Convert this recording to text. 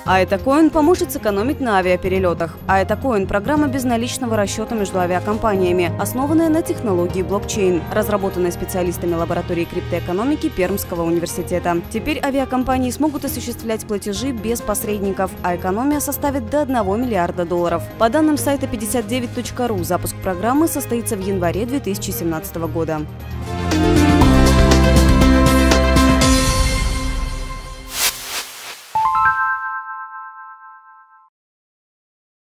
Аэтокоин поможет сэкономить на авиаперелетах. Аэтокоин – программа безналичного расчета между авиакомпаниями, основанная на технологии блокчейн, разработанная специалистами лаборатории криптоэкономики Пермского университета. Теперь авиакомпании смогут осуществлять платежи без посредников, а экономия составит до $1 миллиарда. По данным сайта 59.ru, запуск программы состоится в январе 2017 года.